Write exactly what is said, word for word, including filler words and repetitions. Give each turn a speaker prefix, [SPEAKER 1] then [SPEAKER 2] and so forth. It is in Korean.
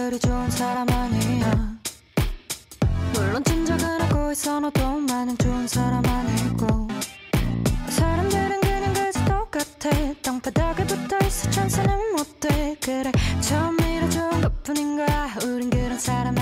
[SPEAKER 1] 그리 좋은 사람 아니야. 물론 짐작은 하고 있어 너도 마냥 좋은 사람 아니고. 사람들은 그냥 그저 똑같아. 땅바닥에 붙어있어 천사는 못돼. 그래 처음이라 좋은 것뿐인 거야. 우린 그런 사람